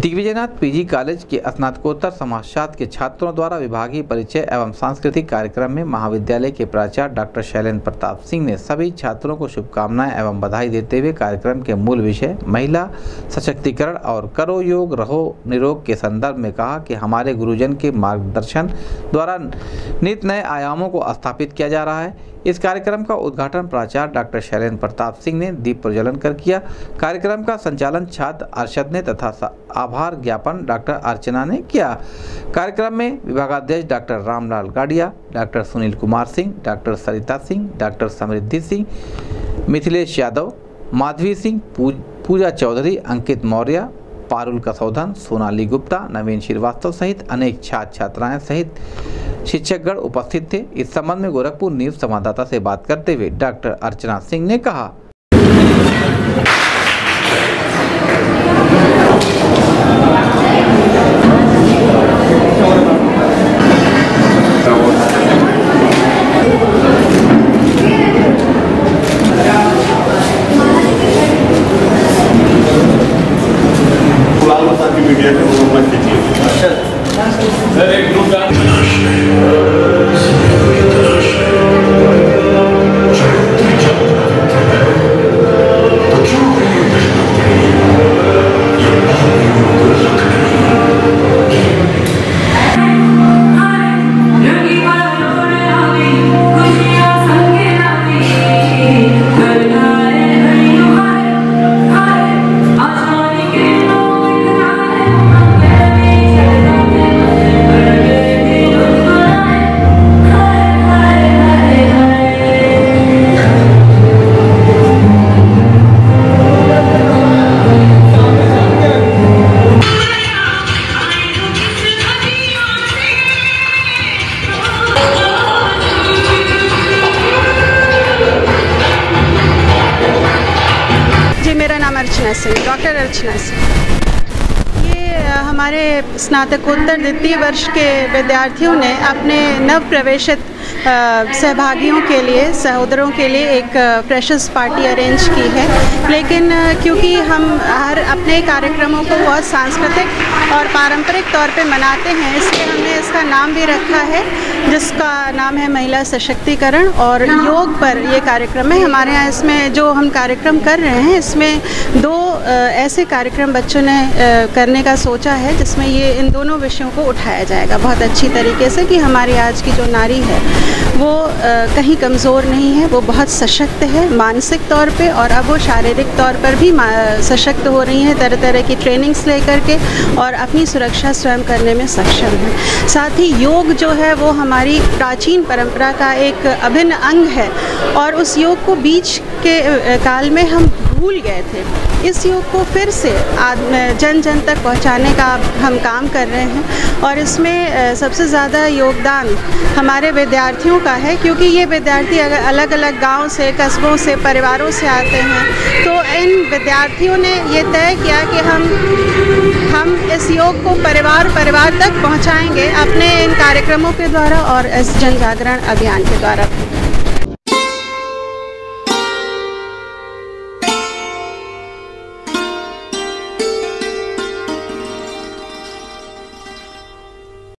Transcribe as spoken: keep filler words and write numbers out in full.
Digvijaynath PG college के स्नातकोत्तर समाजशास्त्र के छात्रों द्वारा विभागीय परिचय एवं सांस्कृतिक कार्यक्रम में महाविद्यालय के प्राचार्य डॉक्टर शैलेंद्र प्रताप सिंह ने सभी छात्रों को शुभकामनाएं एवं बधाई देते हुए कार्यक्रम के मूल विषय महिला सशक्तिकरण और करो योग रहो निरोग के संदर्भ में कहा कि हमारे गुरुजन के मार्गदर्शन द्वारा नित नए आयामों को स्थापित किया जा रहा है। इस कार्यक्रम का उद्घाटन प्राचार्य डॉक्टर शैलेंद्र प्रताप सिंह ने दीप प्रज्वलन कर किया। कार्यक्रम का संचालन छात्र अरशद ने तथा आभार ज्ञापन डॉक्टर अर्चना ने किया। कार्यक्रम में विभागाध्यक्ष doctor Ramlal Gadia, doctor Sunil Kumar Singh, doctor Sarita Singh, doctor Samriddhi Singh, Mithilesh Yadav, Madhavi Singh, Pooja Chaudhary, Ankit Maurya, Parul Kasaudhan, Sonali Gupta, Naveen Srivastava सहित अनेक छात्र छात्राएं सहित शिक्षकगण उपस्थित थे। इस संबंध में गोरखपुर न्यूज संवाददाता से बात करते हुए डॉक्टर अर्चना सिंह ने कहा, सर एक ग्रुप मेरा नाम अर्चना सिंह, डॉक्टर अर्चना सिंह। ये हमारे स्नातकोत्तर द्वितीय वर्ष के विद्यार्थियों ने अपने नव प्रवेशित सहभागियों के लिए, सहोदरों के लिए एक फ्रेशर्स पार्टी अरेंज की है। लेकिन क्योंकि हम हर अपने कार्यक्रमों को बहुत सांस्कृतिक और पारंपरिक तौर पे मनाते हैं, इसलिए हमने इसका नाम भी रखा है जिसका नाम है महिला सशक्तिकरण और योग पर ये कार्यक्रम है। हमारे यहाँ इसमें जो हम कार्यक्रम कर रहे हैं, इसमें दो ऐसे कार्यक्रम बच्चों ने करने का सोचा है जिसमें ये इन दोनों विषयों को उठाया जाएगा बहुत अच्छी तरीके से कि हमारी आज की जो नारी है वो कहीं कमज़ोर नहीं है, वो बहुत सशक्त है मानसिक तौर पे, और अब वो शारीरिक तौर पर भी सशक्त हो रही हैं, तरह तरह की ट्रेनिंग्स लेकर के, और अपनी सुरक्षा स्वयं करने में सक्षम है। साथ ही योग जो है वो हमारी प्राचीन परंपरा का एक अभिन्न अंग है और उस योग को बीच के काल में हम भूल गए थे। इस योग को फिर से जन जन तक पहुंचाने का हम काम कर रहे हैं और इसमें सबसे ज़्यादा योगदान हमारे विद्यार्थियों का है, क्योंकि ये विद्यार्थी अलग अलग गांव से, कस्बों से, परिवारों से आते हैं। तो इन विद्यार्थियों ने ये तय किया कि हम हम इस योग को परिवार परिवार तक पहुंचाएंगे अपने इन कार्यक्रमों के द्वारा और इस जन जागरण अभियान के द्वारा।